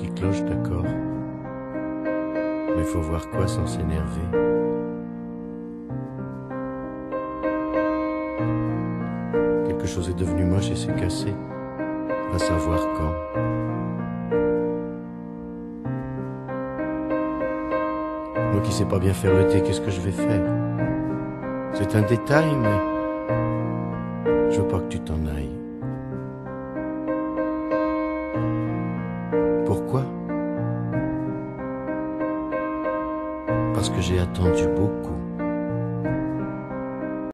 qui cloche, d'accord. Mais faut voir quoi sans s'énerver. Quelque chose est devenu moche et s'est cassé. À savoir quand. Moi qui sais pas bien faire le thé, qu'est-ce que je vais faire? C'est un détail, mais je veux pas que tu t'en ailles. Pourquoi? Parce que j'ai attendu beaucoup.